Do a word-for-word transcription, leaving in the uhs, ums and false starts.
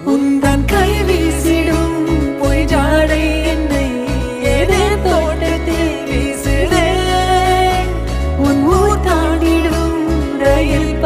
உந்தன் கை வீசிடும் பொய் ஜாடை என்னை ஏதே தோட்டத்தில் வீசுதே உன் ஊர் தாண்டிடும் ரயில்